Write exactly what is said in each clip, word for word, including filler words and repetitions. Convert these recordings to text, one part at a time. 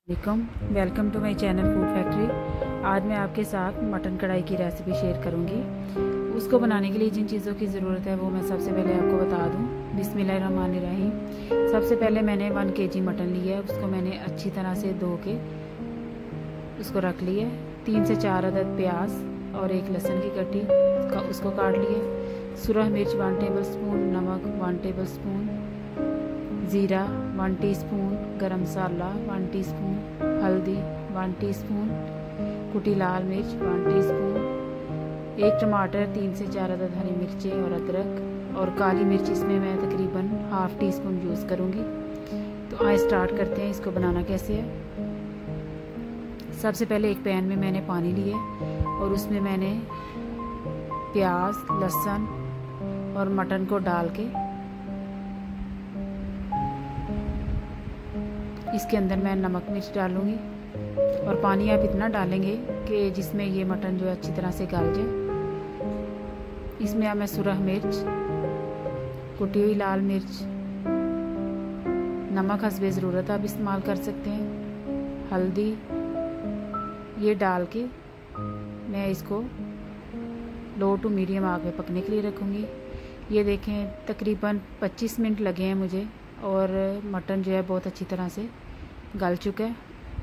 Welcome welcome to my channel food factory. आज मैं आपके साथ मटन कढ़ाई की रेसिपी शेयर करूंगी। उसको बनाने के लिए जिन चीज़ों की ज़रूरत है वो मैं सबसे पहले आपको बता दूं। बिस्मिल्लाहिर्रहमानिर्रहीम। सबसे पहले मैंने वन केजी मटन लिया है, उसको मैंने अच्छी तरह से धो के उसको रख लिया। तीन से चार अदद प्याज और एक लहसुन की कटी उसका उसको काट लिए। सुरख मिर्च वन टेबल स्पून, नमक वन टेबल स्पून, ज़ीरा वन टीस्पून, गरम मसाला वन टीस्पून, हल्दी वन टीस्पून, कुटी लाल मिर्च वन टीस्पून, एक टमाटर, तीन से चार अदद हरी मिर्चें और अदरक और काली मिर्च इसमें मैं तकरीबन हाफ़ टी स्पून यूज़ करूँगी। तो आइए स्टार्ट करते हैं इसको बनाना कैसे है। सबसे पहले एक पैन में मैंने पानी लिया और उसमें मैंने प्याज, लहसुन और मटन को डाल के इसके अंदर मैं नमक मिर्च डालूंगी और पानी आप इतना डालेंगे कि जिसमें ये मटन जो है अच्छी तरह से गल जाए। इसमें अब मैं सुरख मिर्च, कुटी हुई लाल मिर्च, नमक हस्बे ज़रूरत आप इस्तेमाल कर सकते हैं, हल्दी, ये डाल के मैं इसको लो टू मीडियम आग में पकने के लिए रखूँगी। ये देखें तकरीबन पच्चीस मिनट लगे हैं मुझे और मटन जो है बहुत अच्छी तरह से गल चुका है।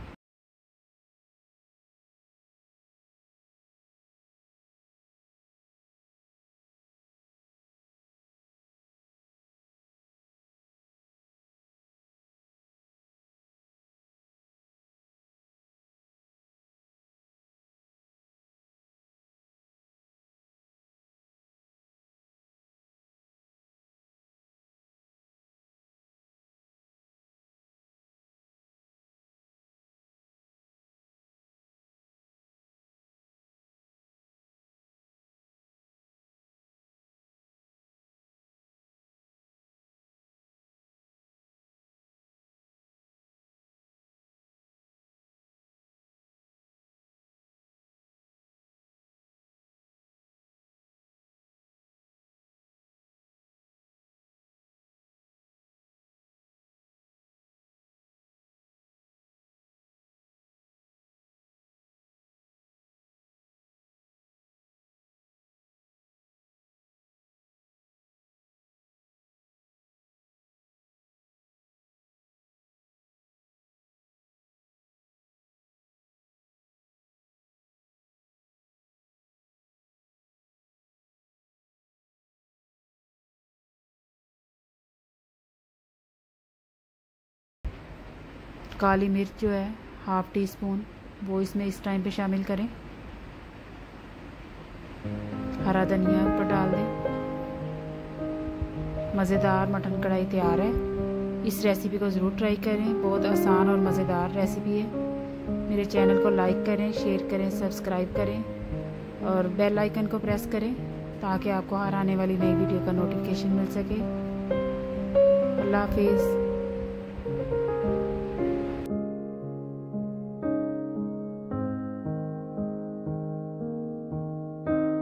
काली मिर्च जो है हाफ टी स्पून वो इसमें इस टाइम पे शामिल करें। हरा धनिया ऊपर डाल दें। मज़ेदार मटन कढ़ाई तैयार है। इस रेसिपी को ज़रूर ट्राई करें, बहुत आसान और मज़ेदार रेसिपी है। मेरे चैनल को लाइक करें, शेयर करें, सब्सक्राइब करें और बेल आइकन को प्रेस करें ताकि आपको हर आने वाली नई वीडियो का नोटिफिकेशन मिल सके। अल्लाह हाफिज़।